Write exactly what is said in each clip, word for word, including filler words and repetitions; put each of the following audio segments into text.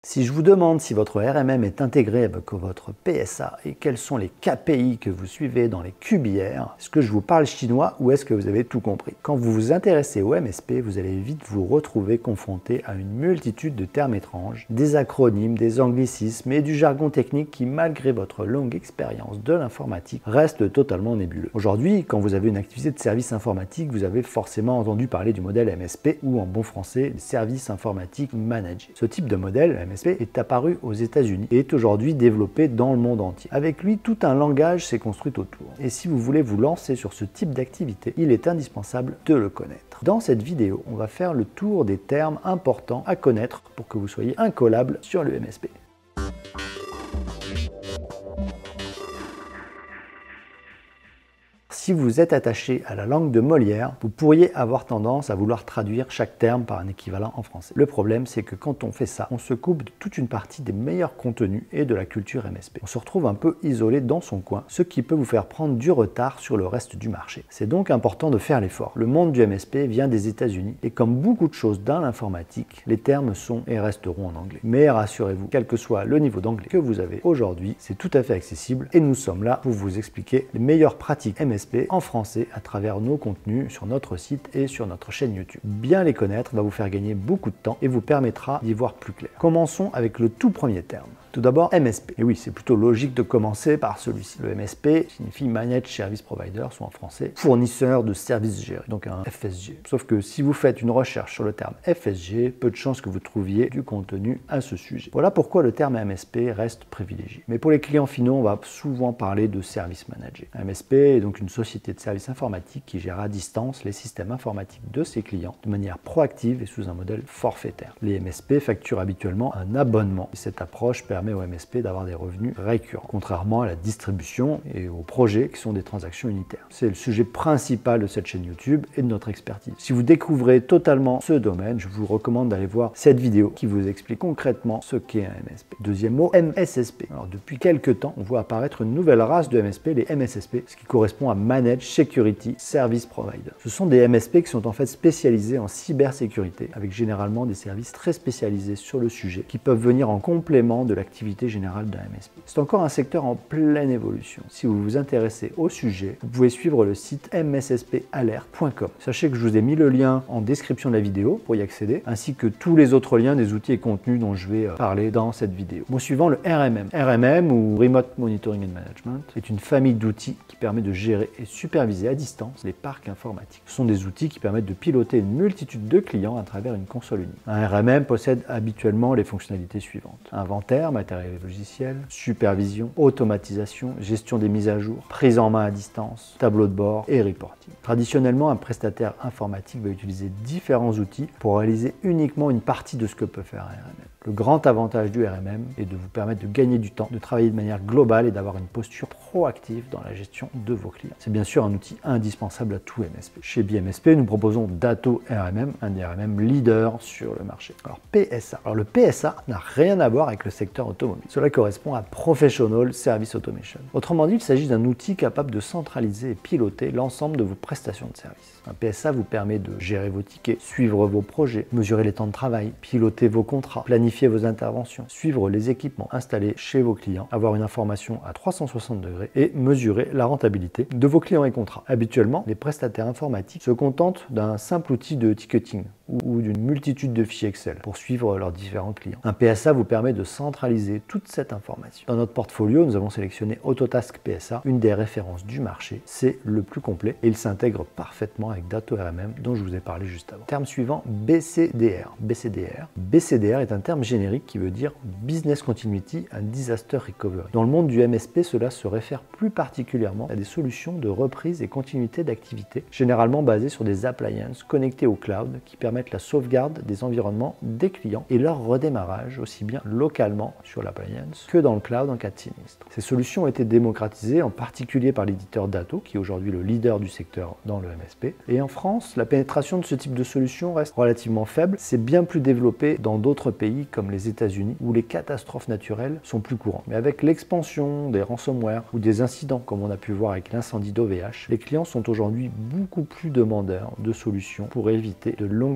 Si je vous demande si votre R M M est intégré avec votre P S A et quels sont les K P I que vous suivez dans les Q B R, est-ce que je vous parle chinois ou est-ce que vous avez tout compris? Quand vous vous intéressez au M S P, vous allez vite vous retrouver confronté à une multitude de termes étranges, des acronymes, des anglicismes et du jargon technique qui, malgré votre longue expérience de l'informatique, reste totalement nébuleux. Aujourd'hui, quand vous avez une activité de service informatique, vous avez forcément entendu parler du modèle M S P ou en bon français, service informatique managé. Ce type de modèle, M S P, est apparu aux États-Unis et est aujourd'hui développé dans le monde entier. Avec lui, tout un langage s'est construit autour. Et si vous voulez vous lancer sur ce type d'activité, il est indispensable de le connaître. Dans cette vidéo, on va faire le tour des termes importants à connaître pour que vous soyez incollable sur le M S P. Si vous êtes attaché à la langue de Molière, vous pourriez avoir tendance à vouloir traduire chaque terme par un équivalent en français. Le problème, c'est que quand on fait ça, on se coupe de toute une partie des meilleurs contenus et de la culture M S P. On se retrouve un peu isolé dans son coin, ce qui peut vous faire prendre du retard sur le reste du marché. C'est donc important de faire l'effort. Le monde du M S P vient des États-Unis et comme beaucoup de choses dans l'informatique, les termes sont et resteront en anglais. Mais rassurez-vous, quel que soit le niveau d'anglais que vous avez aujourd'hui, c'est tout à fait accessible et nous sommes là pour vous expliquer les meilleures pratiques M S P en français à travers nos contenus sur notre site et sur notre chaîne YouTube. Bien les connaître va vous faire gagner beaucoup de temps et vous permettra d'y voir plus clair. Commençons avec le tout premier terme. Tout d'abord, M S P. Et oui, c'est plutôt logique de commencer par celui-ci. Le M S P signifie Managed Service Provider, soit en français fournisseur de services gérés, donc un F S G. Sauf que si vous faites une recherche sur le terme F S G, peu de chances que vous trouviez du contenu à ce sujet. Voilà pourquoi le terme M S P reste privilégié. Mais pour les clients finaux, on va souvent parler de service manager. Un M S P est donc une société de services informatiques qui gère à distance les systèmes informatiques de ses clients de manière proactive et sous un modèle forfaitaire. Les M S P facturent habituellement un abonnement et cette approche permet au M S P d'avoir des revenus récurrents, contrairement à la distribution et aux projets qui sont des transactions unitaires. C'est le sujet principal de cette chaîne YouTube et de notre expertise. Si vous découvrez totalement ce domaine, je vous recommande d'aller voir cette vidéo qui vous explique concrètement ce qu'est un M S P. Deuxième mot, M S S P. Alors depuis quelques temps, on voit apparaître une nouvelle race de M S P, les M S S P, ce qui correspond à Managed Security Service Provider. Ce sont des M S P qui sont en fait spécialisés en cybersécurité, avec généralement des services très spécialisés sur le sujet, qui peuvent venir en complément de l'activité générale d'un M S P. C'est encore un secteur en pleine évolution. Si vous vous intéressez au sujet, vous pouvez suivre le site m s s p alert point com. Sachez que je vous ai mis le lien en description de la vidéo pour y accéder, ainsi que tous les autres liens des outils et contenus dont je vais parler dans cette vidéo. Mot suivant, le R M M. R M M ou Remote Monitoring and Management est une famille d'outils qui permet de gérer et superviser à distance les parcs informatiques. Ce sont des outils qui permettent de piloter une multitude de clients à travers une console unique. Un R M M possède habituellement les fonctionnalités suivantes: inventaire, matériel et logiciel, supervision, automatisation, gestion des mises à jour, prise en main à distance, tableau de bord et reporting. Traditionnellement, un prestataire informatique va utiliser différents outils pour réaliser uniquement une partie de ce que peut faire un R M M. Le grand avantage du R M M est de vous permettre de gagner du temps, de travailler de manière globale et d'avoir une posture proactive dans la gestion de vos clients. C'est bien sûr un outil indispensable à tout M S P. Chez B M S P, nous proposons Datto R M M, un R M M leader sur le marché. Alors P S A. Alors le P S A n'a rien à voir avec le secteur automobile. Cela correspond à Professional Service Automation. Autrement dit, il s'agit d'un outil capable de centraliser et piloter l'ensemble de vos prestations de service. Un P S A vous permet de gérer vos tickets, suivre vos projets, mesurer les temps de travail, piloter vos contrats, planifier vos interventions, suivre les équipements installés chez vos clients, avoir une information à trois cent soixante degrés et mesurer la rentabilité de vos clients et contrats. Habituellement, les prestataires informatiques se contentent d'un simple outil de ticketing ou d'une multitude de fichiers Excel pour suivre leurs différents clients. Un P S A vous permet de centraliser toute cette information. Dans notre portfolio, nous avons sélectionné Autotask P S A, une des références du marché. C'est le plus complet et il s'intègre parfaitement avec Datto R M M dont je vous ai parlé juste avant. Terme suivant, B C D R. B C D R. B C D R est un terme générique qui veut dire Business Continuity and Disaster Recovery. Dans le monde du M S P, cela se réfère plus particulièrement à des solutions de reprise et continuité d'activité, généralement basées sur des appliances connectées au cloud qui permettent la sauvegarde des environnements des clients et leur redémarrage aussi bien localement sur l'appliance que dans le cloud en cas de sinistre. Ces solutions ont été démocratisées en particulier par l'éditeur Datto, qui est aujourd'hui le leader du secteur dans le M S P. Et en France, la pénétration de ce type de solution reste relativement faible. C'est bien plus développé dans d'autres pays comme les États-Unis où les catastrophes naturelles sont plus courantes. Mais avec l'expansion des ransomware ou des incidents comme on a pu voir avec l'incendie d'O V H, les clients sont aujourd'hui beaucoup plus demandeurs de solutions pour éviter de longues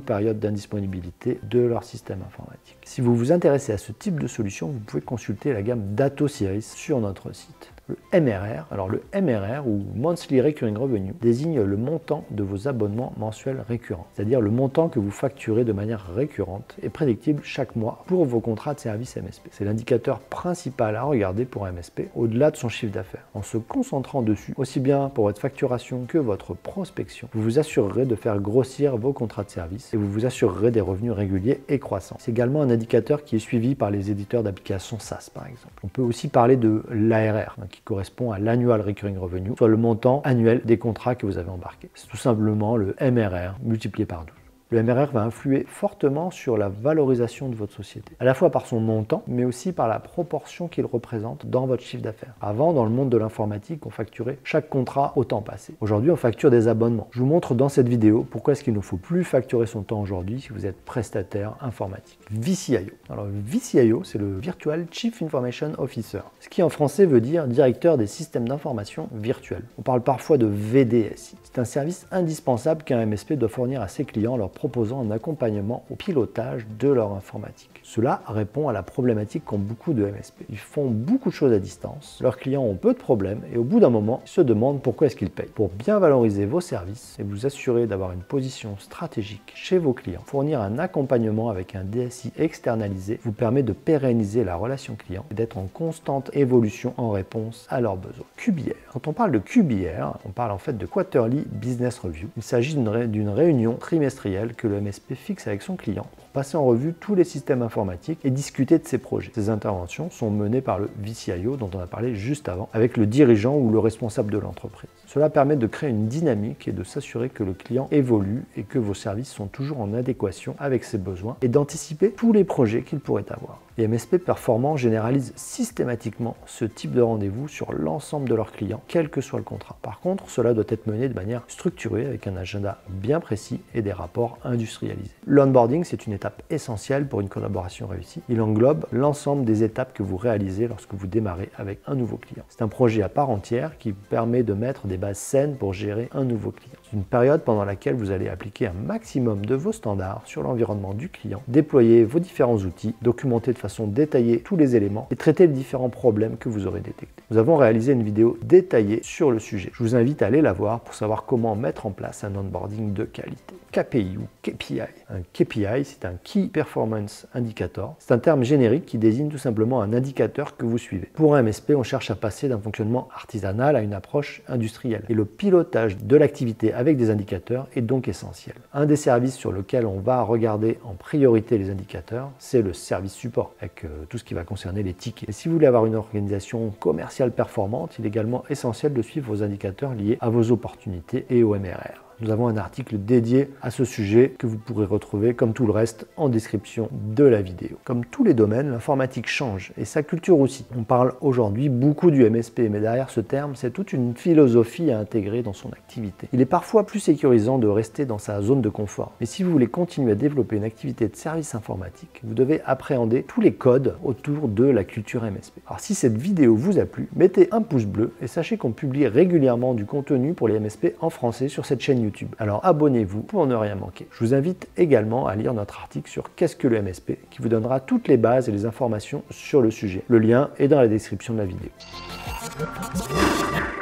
période d'indisponibilité de leur système informatique. Si vous vous intéressez à ce type de solution, vous pouvez consulter la gamme DatoSeries sur notre site. Le M R R, alors le M R R ou Monthly Recurring Revenue désigne le montant de vos abonnements mensuels récurrents, c'est-à-dire le montant que vous facturez de manière récurrente et prédictible chaque mois pour vos contrats de service M S P. C'est l'indicateur principal à regarder pour un M S P au-delà de son chiffre d'affaires. En se concentrant dessus, aussi bien pour votre facturation que votre prospection, vous vous assurerez de faire grossir vos contrats de service et vous vous assurerez des revenus réguliers et croissants. C'est également un indicateur qui est suivi par les éditeurs d'applications SaaS par exemple. On peut aussi parler de l'A R R, qui correspond à l'Annual Recurring Revenue, soit le montant annuel des contrats que vous avez embarqués. C'est tout simplement le M R R multiplié par douze. Le M R R va influer fortement sur la valorisation de votre société, à la fois par son montant, mais aussi par la proportion qu'il représente dans votre chiffre d'affaires. Avant, dans le monde de l'informatique, on facturait chaque contrat au temps passé. Aujourd'hui, on facture des abonnements. Je vous montre dans cette vidéo pourquoi est-ce qu'il ne faut plus facturer son temps aujourd'hui si vous êtes prestataire informatique. V C I O. Alors, le V C I O, c'est le Virtual Chief Information Officer, ce qui en français veut dire directeur des systèmes d'information virtuels. On parle parfois de V D S I. C'est un service indispensable qu'un M S P doit fournir à ses clients leur proposant un accompagnement au pilotage de leur informatique. Cela répond à la problématique qu'ont beaucoup de M S P. Ils font beaucoup de choses à distance, leurs clients ont peu de problèmes et au bout d'un moment, ils se demandent pourquoi est-ce qu'ils payent. Pour bien valoriser vos services et vous assurer d'avoir une position stratégique chez vos clients, fournir un accompagnement avec un D S I externalisé vous permet de pérenniser la relation client et d'être en constante évolution en réponse à leurs besoins. Q B R. Quand on parle de Q B R, on parle en fait de Quarterly Business Review. Il s'agit d'une ré d'une réunion trimestrielle que le M S P fixe avec son client pour passer en revue tous les systèmes informatiques et discuter de ses projets. Ces interventions sont menées par le V C I O dont on a parlé juste avant, avec le dirigeant ou le responsable de l'entreprise. Cela permet de créer une dynamique et de s'assurer que le client évolue et que vos services sont toujours en adéquation avec ses besoins et d'anticiper tous les projets qu'il pourrait avoir. Les M S P performants généralisent systématiquement ce type de rendez-vous sur l'ensemble de leurs clients, quel que soit le contrat. Par contre, cela doit être mené de manière structurée avec un agenda bien précis et des rapports industrialisés. L'onboarding, c'est une étape essentielle pour une collaboration réussie. Il englobe l'ensemble des étapes que vous réalisez lorsque vous démarrez avec un nouveau client. C'est un projet à part entière qui permet de mettre des bases saines pour gérer un nouveau client. C'est une période pendant laquelle vous allez appliquer un maximum de vos standards sur l'environnement du client, déployer vos différents outils, documenter de façon détaillée tous les éléments et traiter les différents problèmes que vous aurez détectés. Nous avons réalisé une vidéo détaillée sur le sujet. Je vous invite à aller la voir pour savoir comment mettre en place un onboarding de qualité. K P I ou K P I. Un K P I, c'est un Key Performance Indicator. C'est un terme générique qui désigne tout simplement un indicateur que vous suivez. Pour un M S P, on cherche à passer d'un fonctionnement artisanal à une approche industrielle. Et le pilotage de l'activité avec des indicateurs est donc essentiel. Un des services sur lequel on va regarder en priorité les indicateurs, c'est le service support, avec euh, tout ce qui va concerner les tickets. Et si vous voulez avoir une organisation commerciale performante, il est également essentiel de suivre vos indicateurs liés à vos opportunités et au M R R. Nous avons un article dédié à ce sujet que vous pourrez retrouver, comme tout le reste, en description de la vidéo. Comme tous les domaines, l'informatique change et sa culture aussi. On parle aujourd'hui beaucoup du M S P, mais derrière ce terme, c'est toute une philosophie à intégrer dans son activité. Il est parfois plus sécurisant de rester dans sa zone de confort. Mais si vous voulez continuer à développer une activité de service informatique, vous devez appréhender tous les codes autour de la culture M S P. Alors si cette vidéo vous a plu, mettez un pouce bleu et sachez qu'on publie régulièrement du contenu pour les M S P en français sur cette chaîne YouTube. YouTube. Alors abonnez-vous pour ne rien manquer. Je vous invite également à lire notre article sur qu'est-ce que le M S P qui vous donnera toutes les bases et les informations sur le sujet. Le lien est dans la description de la vidéo.